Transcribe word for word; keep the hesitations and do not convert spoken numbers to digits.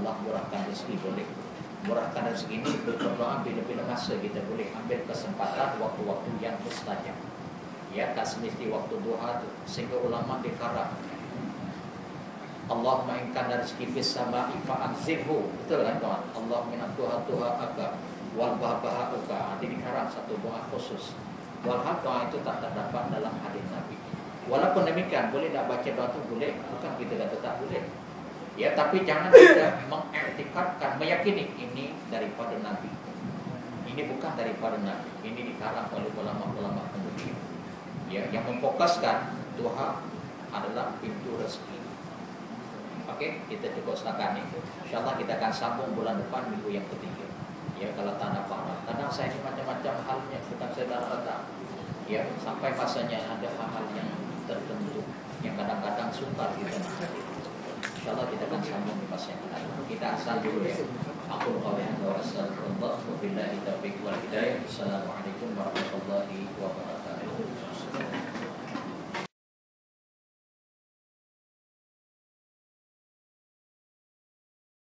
Allah murahkan rezeki boleh. Murahkan rezeki ini berdoa bila-bila masa kita boleh ambil kesempatan waktu-waktu yang mustajab. Ya, tak semesti waktu duha tu. Sehingga ulama dikarang, Allahumma in kana rizqi fis sama'i fa'anzilhu. Betul kan kawan? Allah minat duha duha aga wal baha uka. Nanti dikarang satu doa khusus. Walhal doa itu tak terdapat dalam hadis Nabi. Walaupun demikian, boleh tak baca doa itu boleh. Bukan kita kata tak boleh. Ya, tapi jangan kita mengiktikadkan, meyakini ini daripada Nabi. Ini bukan daripada Nabi. Ini dikarang oleh ulama-ulama kemudian. Ya, yang memfokuskan doa adalah pintu rezeki. Okey, kita cukup setakat ini. InsyaAllah kita akan sambung bulan depan minggu yang ketiga. Ya, kalau tak ada apa-apa. Kadang saya ini macam-macam halnya, bukan saya tak ada. Ya, sampai masanya ada hal-hal yang tertentu yang kadang-kadang sukar kita nak. InsyaAllah kita akan sambung di masa yang lain. Kita asal dulu ya. Aku kau yang doa.